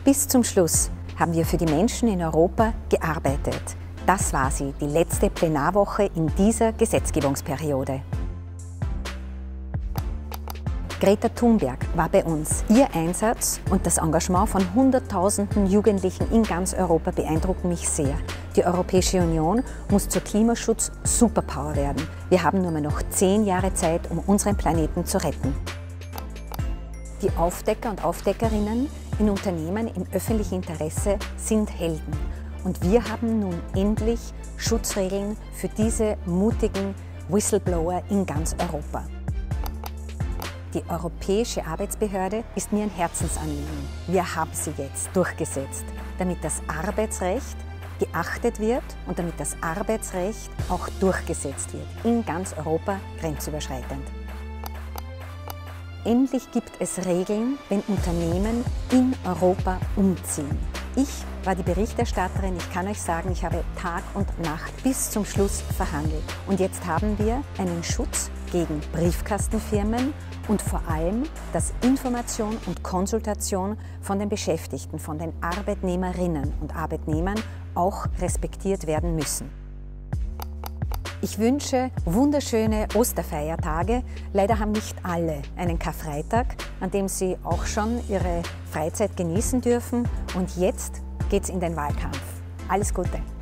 Bis zum Schluss haben wir für die Menschen in Europa gearbeitet. Das war sie, die letzte Plenarwoche in dieser Gesetzgebungsperiode. Greta Thunberg war bei uns. Ihr Einsatz und das Engagement von Hunderttausenden Jugendlichen in ganz Europa beeindrucken mich sehr. Die Europäische Union muss zur Klimaschutz-Superpower werden. Wir haben nur mehr noch 10 Jahre Zeit, um unseren Planeten zu retten. Die Aufdecker und Aufdeckerinnen in Unternehmen im öffentlichen Interesse sind Helden. Und wir haben nun endlich Schutzregeln für diese mutigen Whistleblower in ganz Europa. Die Europäische Arbeitsbehörde ist mir ein Herzensanliegen. Wir haben sie jetzt durchgesetzt, damit das Arbeitsrecht geachtet wird und damit das Arbeitsrecht auch durchgesetzt wird, in ganz Europa grenzüberschreitend. Endlich gibt es Regeln, wenn Unternehmen in Europa umziehen. Ich war die Berichterstatterin, ich kann euch sagen, ich habe Tag und Nacht bis zum Schluss verhandelt. Und jetzt haben wir einen Schutz gegen Briefkastenfirmen und vor allem, dass Information und Konsultation von den Beschäftigten, von den Arbeitnehmerinnen und Arbeitnehmern auch respektiert werden müssen. Ich wünsche wunderschöne Osterfeiertage. Leider haben nicht alle einen Karfreitag, an dem sie auch schon ihre Freizeit genießen dürfen. Und jetzt geht's in den Wahlkampf. Alles Gute!